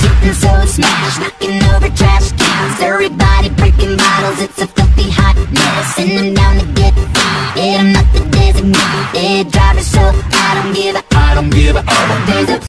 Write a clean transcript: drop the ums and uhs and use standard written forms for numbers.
Shitting so smashed, knocking over trash cans. Everybody breaking bottles, it's a filthy hot mess. And I'm down to get free, yeah, I'm not the designated driver, so I don't give a. There's a